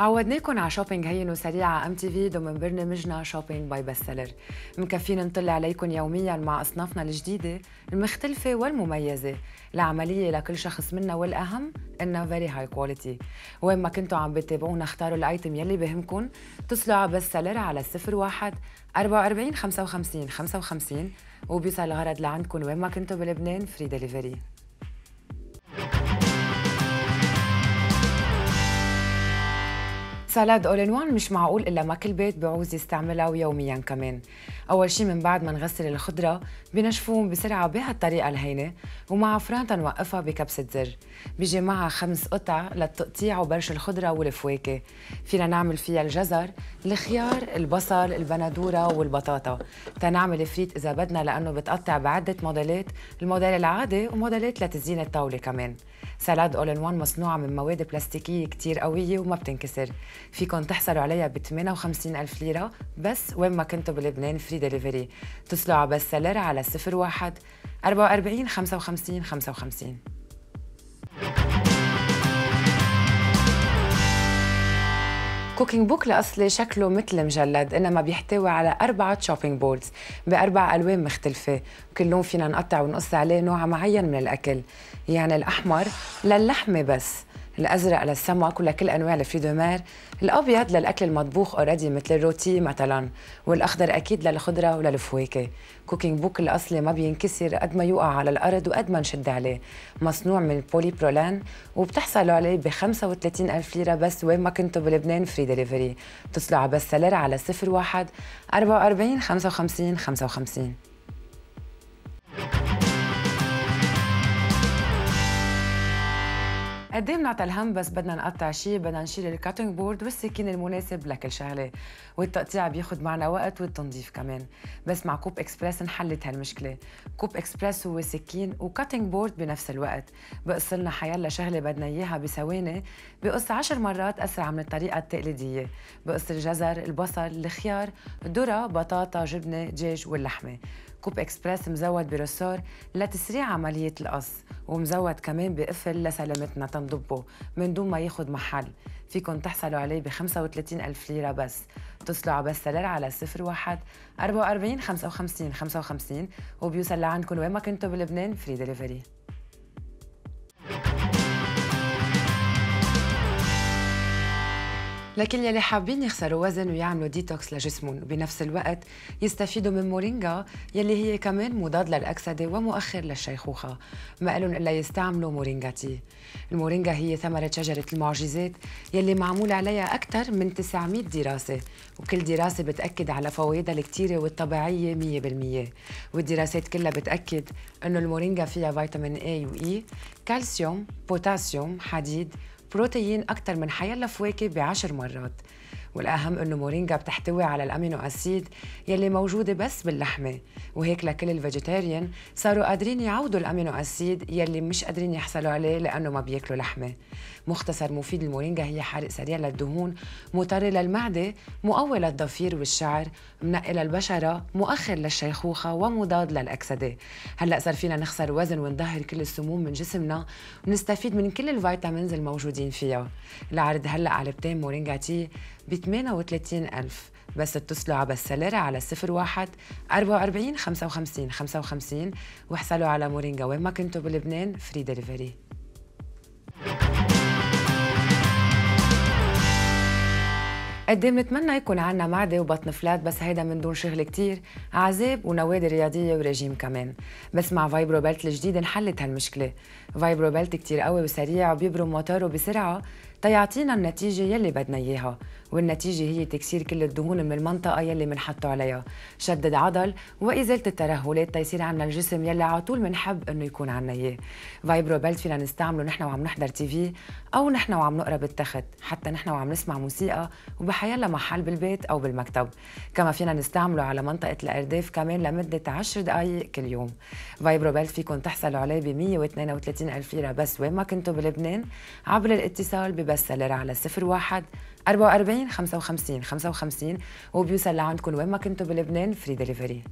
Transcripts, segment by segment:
عودناكم على شوبينج هين وسريع على ام تي في ضمن برنامجنا شوبينج باي بست سيلر. مكفينا نطل عليكم يوميا مع اصنافنا الجديده المختلفه والمميزه العمليه لكل شخص منا، والاهم انها فيري هاي كواليتي. وين ما كنتوا عم بتابعونا اختاروا الايتم يلي بهمكم، اتصلوا على بست سيلر على 01 44 55 55 وبيوصل الغرض لعندكم وين ما كنتوا بلبنان، فري دليفري. سالاد اول ان وان مش معقول الا ما كل بيت بيعوز يستعملها ويوميا كمان. اول شي من بعد ما نغسل الخضره بنشفوهم بسرعه بهالطريقه الهينه، ومع فران تنوقفها بكبسه زر. بيجي معها 5 قطع للتقطيع وبرش الخضره والفواكه. فينا نعمل فيها الجزر، الخيار، البصل، البندوره والبطاطا. تنعمل فريت اذا بدنا لانه بتقطع بعده موديلات، الموديل العادي وموديلات لتزيين الطاوله كمان. سالاد اول ان وان مصنوعه من مواد بلاستيكيه كتير قويه وما بتنكسر. فيكن تحصلوا عليها ب 58 ألف ليرة بس وين ما كنتوا بلبنان، فري دليفري. اتصلوا على بست سيلر على 01 44 55 55. كوكينج بوك الأصلي شكله مثل مجلد، إنما بيحتوي على 4 شوبينج بوردز ب4 ألوان مختلفة، وكل لون فينا نقطع ونقص عليه نوع معين من الأكل. يعني الأحمر للحمة بس، الأزرق للسمك ولكل أنواع الفري دو مير، الأبيض للأكل المطبوخ أوريدي مثل الروتي مثلا، والأخضر أكيد للخضرة وللفواكه. كوكينج بوك الأصلي ما بينكسر قد ما يوقع على الأرض وقد ما نشد عليه. مصنوع من البولي برولان وبتحصلوا عليه ب 35 ألف ليرة بس وين ما كنتوا بلبنان، فري دليفري. اتصلوا على بست سيلر على 01 44 55 55. قد ايه بنعطى الهم بس بدنا نقطع شيء، بدنا نشيل الكاتنج بورد والسكين المناسب لكل شغله، والتقطيع بياخد معنا وقت والتنظيف كمان. بس مع كوب اكسبرس انحلت هالمشكله. كوب اكسبرس هو سكين وكاتنج بورد بنفس الوقت، بقص لنا حيلا شغله بدنا اياها بثواني، بقص 10 مرات اسرع من الطريقه التقليديه. بقص الجزر، البصل، الخيار، ذره، بطاطا، جبنه، دجاج واللحمه. كوب اكسبرس مزود برسور لتسريع عملية القص، ومزود كمان بقفل لسلامتنا تنضبه من دون ما ياخد محل. فيكن تحصلوا عليه ب 35 ألف ليرة بس. اتصلوا على بست سيلر على 01 44 55 55 وبيوصل لعندكم وين ما كنتوا بلبنان، فري دليفري. لكن يلي حابين يخسروا وزن ويعملوا ديتوكس لجسمهم وبنفس الوقت يستفيدوا من مورينجا يلي هي كمان مضاد للأكسدة ومؤخر للشيخوخة، ما قالن إلا يستعملوا مورينجا تي. المورينجا هي ثمرة شجرة المعجزات يلي معمول عليها أكثر من 900 دراسة، وكل دراسة بتأكد على فوائدها الكتيرة والطبيعية 100%. والدراسات كلها بتأكد إنه المورينجا فيها فيتامين A و E، كالسيوم، بوتاسيوم، حديد، بروتين أكثر من حيلا فواكه ب10 مرات. والأهم إنه مورينجا بتحتوي على الأمينو أسيد يلي موجودة بس باللحمة، وهيك لكل الفيجيتيريان صاروا قادرين يعوضوا الأمينو أسيد يلي مش قادرين يحصلوا عليه لأنه ما بياكلوا لحمة. مختصر مفيد المورينجا هي حرق سريع للدهون، مطر للمعدة، مقوي للضفير والشعر، منقي للبشرة، مؤخر للشيخوخة، ومضاد للأكسدة. هلأ صار فينا نخسر وزن ونظهر كل السموم من جسمنا ونستفيد من كل الفيتامينز الموجودين فيها. العرض هلأ علبتين مورينجا تي ب 38 ألف بس. اتصلوا على بست سيلر على 01 44 55 55 واحصلوا على مورينجا وين ما كنتوا بلبنان، فري دليفري. قد ايه بنتمنى يكون عنا معده وبطن فلات، بس هيدا من دون شغل كتير، عذاب ونوادي رياضيه ورجيم كمان. بس مع فايبرو بيلت الجديد انحلت هالمشكله. فايبرو بيلت كتير قوي وسريع وبيبرم موتوره بسرعه تيعطينا النتيجه يلي بدنا اياها، والنتيجه هي تكسير كل الدهون من المنطقه يلي منحطه عليها، شدد عضل وازاله الترهلات تيصير عنا الجسم يلي على طول بنحب انه يكون عنا اياه. فايبرو بيلت فينا نستعمله نحن وعم نحضر تي في او نحن وعم نقرا بالتخت، حتى نحن وعم نسمع موسيقى وبحيلا محل بالبيت او بالمكتب. كما فينا نستعمله على منطقه الارداف كمان لمده 10 دقائق كل يوم. فايبرو بيلت فيكم تحصلوا عليه ب 132 ألف ليرة بس وين ما كنتوا بلبنان عبر الاتصال ببست سيلر على 01 44 55 55 وبيوصل لعندكم وين ما كنتوا بلبنان، فري دليفري.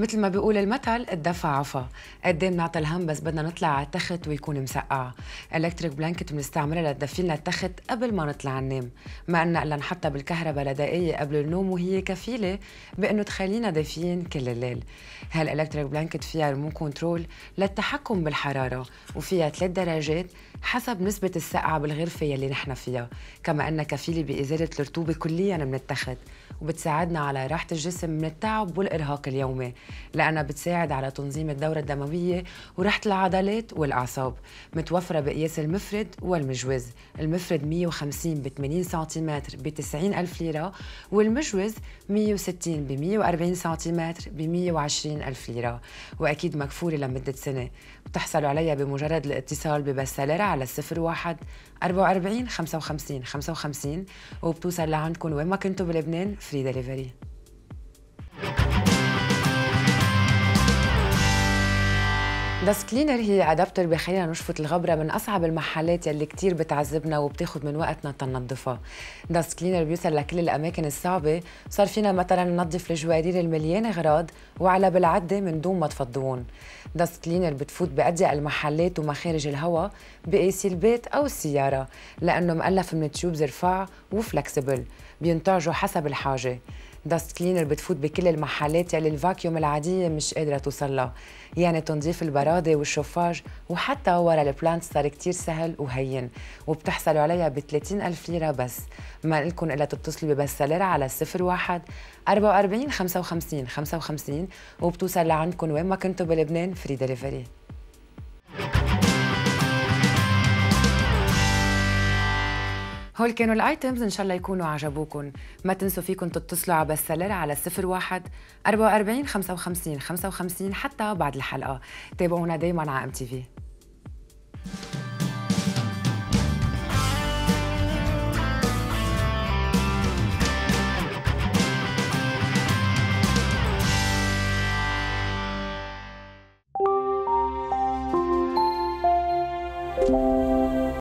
مثل ما بيقول المثل الدفع عفا. قد ايه بنعطي الهم بس بدنا نطلع على التخت ويكون مسقع. الكتريك بلانكت بنستعملها لتدفي لنا التخت قبل ما نطلع ننام، ما قلنا الا نحطها بالكهرباء لدقايق قبل النوم وهي كفيله بانه تخلينا دافيين كل الليل. هالالكتريك بلانكت فيها ريموت كنترول للتحكم بالحراره، وفيها 3 درجات حسب نسبة السقعة بالغرفة يلي نحن فيها، كما أنها كفيلة بإزالة الرطوبة كلياً من التخت، وبتساعدنا على راحة الجسم من التعب والإرهاق اليومي، لأنها بتساعد على تنظيم الدورة الدموية وراحة العضلات والأعصاب. متوفرة بقياس المفرد والمجوز، المفرد 150 ب 80 سنتيمتر ب 90 ألف ليرة، والمجوز 160 ب 140 سنتيمتر ب 120 ألف ليرة، وأكيد مكفولة لمدة سنة. بتحصلوا عليها بمجرد الاتصال ببستلر على 01 44 55 55، وبتوصل لعندكم وين ما كنتوا بلبنان فري دليفري. داست كلينر هي ادابتر بخلينا نشفط الغبره من اصعب المحلات يلي كتير بتعذبنا وبتاخد من وقتنا تنظفها. داست كلينر بيوصل لكل الاماكن الصعبه، صار فينا مثلا ننظف الجوارير المليانه اغراض وعلى بالعده من دون ما تفضوهم. داست كلينر بتفوت باضيق المحلات ومخارج الهواء بقيس البيت او السياره، لانه مؤلف من تيوبز رفاع وفلكسبل بينتعجوا حسب الحاجه. داست كلينر بتفوت بكل المحلات يلي الفاكيوم العادية مش قادرة توصلها، يعني تنظيف البرادة والشوفاج وحتى ورا البلانت صار كتير سهل وهين، وبتحصلوا عليها ب 30 ألف ليرة بس. ما لكم إلا تتصلوا ببستلر على 01 44 55 55، وبتوصل لعندكم وين ما كنتوا بلبنان فري دليفري. هول كانوا الايتمز، ان شاء الله يكونوا عجبوكم. ما تنسوا فيكم تتصلوا على بستلر على 01 44 55 55 حتى بعد الحلقه. تابعونا دايما على MTV.